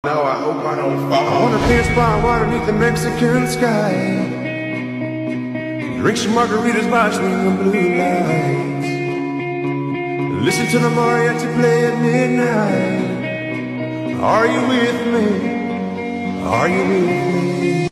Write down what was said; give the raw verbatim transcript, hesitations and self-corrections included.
Now I hope I don't fall. I wanna paint a spot underneath the Mexican sky. Drink some margaritas by swinging blue lights. Listen to the mariachi play at midnight. Are you with me? Are you with me?